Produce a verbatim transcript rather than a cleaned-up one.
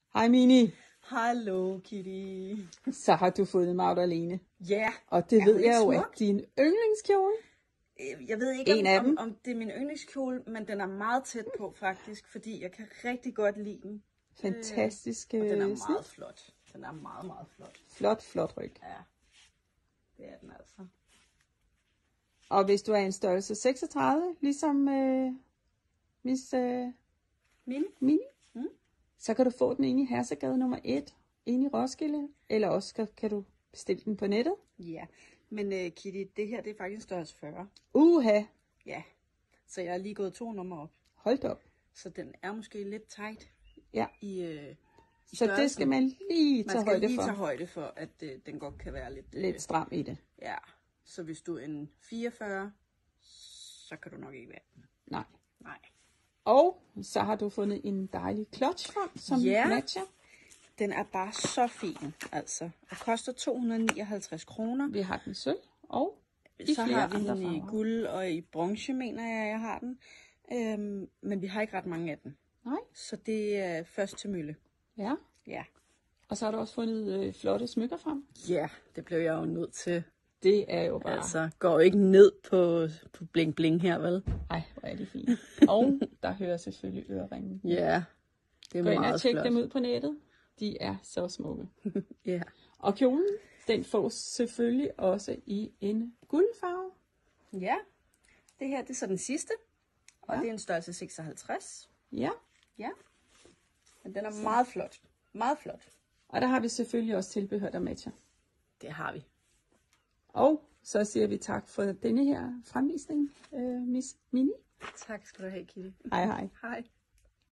Hej Mini. Hallo Kitty. Så har du fundet Magdalene. Ja. Yeah. Og det er ved jeg jo, smuk? at din yndlingskjole. Jeg ved ikke, en om, af dem. om, om det er min yndlingskjole, men den er meget tæt på faktisk, fordi jeg kan rigtig godt lide den. Fantastisk øh, Og den er snit. meget flot. Den er meget, meget flot. Flot, flot ryg. Ja, det er den altså. Og hvis du er en størrelse seksogtredive, ligesom øh, Miss øh, Mini? Mini, Mm. så kan du få den inde i Hersegade nummer et, inde i Roskilde, eller også kan, kan du bestille den på nettet. Ja, men uh, Kitty, det her det er faktisk størrelse fyrre. Uha, Ja, så jeg er lige gået to numre op. hold op. Så den er måske lidt tight Ja, i, øh, i så det skal man lige man tage skal højde lige for. tage højde for, at øh, den godt kan være lidt... Øh, Lidt stram i det. Ja, så hvis du er en fireogfyrre, så kan du nok ikke være den. Nej. Nej. Og så har du fundet en dejlig clutch frem, som Ja. matcher. Den er bare så fin, altså. Og koster to hundrede nioghalvtreds kroner. Vi har den sølv, og i Så flere har vi andre den i farver. guld og i bronze, mener jeg, jeg har den. Øhm, men vi har ikke ret mange af dem. Nej. Så det er først til mølle. Ja. Ja. Og så har du også fundet øh, flotte smykker frem. Ja, det blev jeg jo nødt til. Det er jo bare... Altså, går jo ikke ned på, på bling bling her, vel? Ej, hvor er det fint. Og der hører selvfølgelig øreringen. Ja, det er Gå ind og meget tjek flot. dem ud på nettet. De er så smukke. Ja. Og kjolen, den får selvfølgelig også i en guldfarve. Ja, det her det er så den sidste. Og Ja. det er en størrelse seksoghalvtreds. Ja. Ja, men den er meget flot. Meget flot. Og der har vi selvfølgelig også tilbehør, der matcher. Det har vi. Og så siger vi tak for denne her fremvisning, øh, Miss Mini. Tak skal du have, Kitty. Hej hej. Hej.